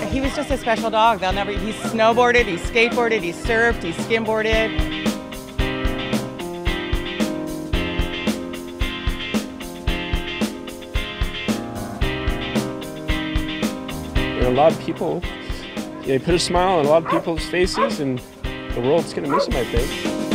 he was just a special dog. He snowboarded, he skateboarded, he surfed, he skimboarded. A lot of people, they put a smile on a lot of people's faces, and the world's going to miss him, I think.